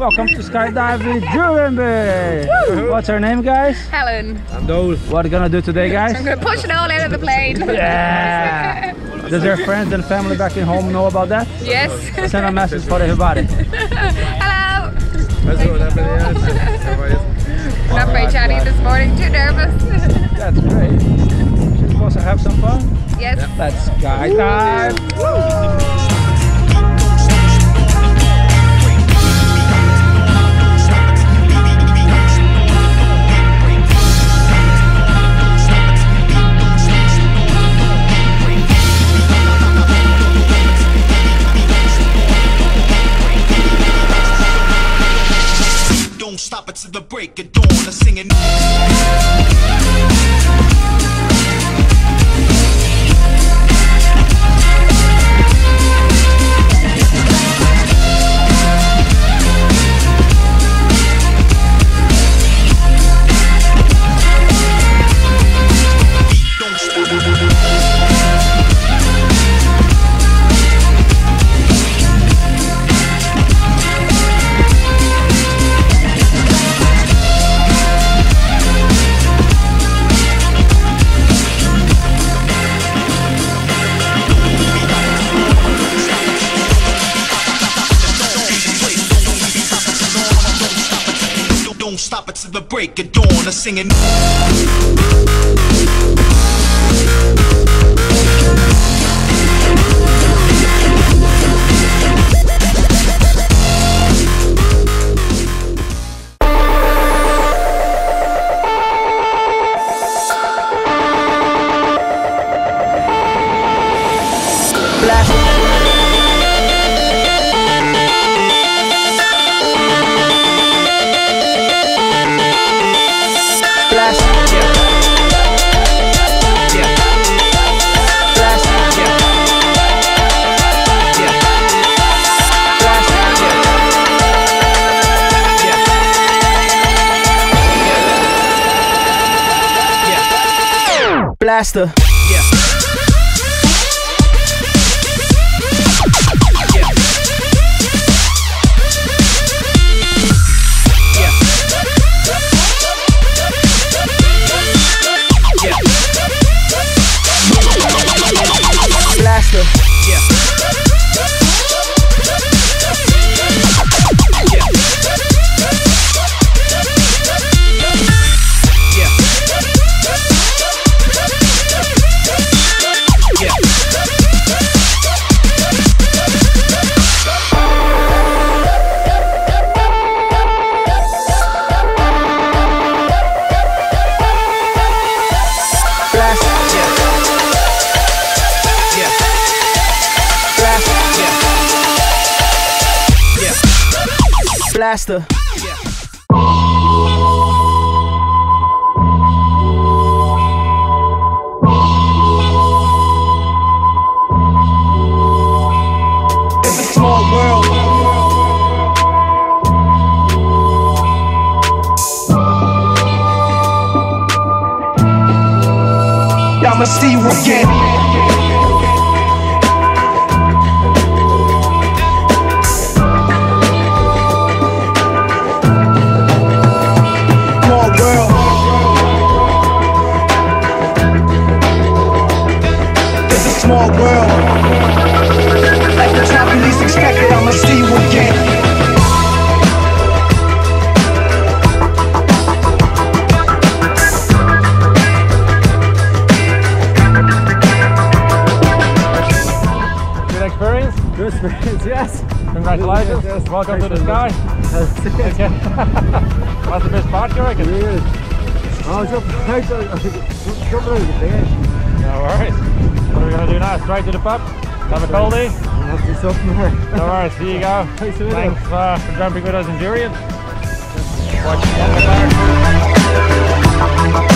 welcome to Skydive with Jurenby. What's her name, guys? Helen. I'm Dole. What are you gonna do today, guys? I'm gonna push it all out of the plane. Yeah! Does your friends and family back in home know about that? Yes. Send a message for everybody. Hello. How's it going, everybody else? How are you? We're not very chatty this morning, too nervous. That's great. She's supposed to have some fun? Yes. Let's skydive! Don't stop it till the break of dawn. I'm singing. Don't stop it till the break of dawn. I'm singing. Blaster. Blaster. Blaster. It's a small world. I'ma see you again. Small world. At the time you least expected, I'ma see you again. Good experience? Good experience, yes. Congratulations. Yes. Welcome to the sky. Okay. What's the best part, you reckon? Oh, jump over the bed. No worries. What are we going to do now? Straight to the pub? Have a coldie? I'll have to do something there. No worries, here you go. Thanks for jumping with us in Jurien. Watch the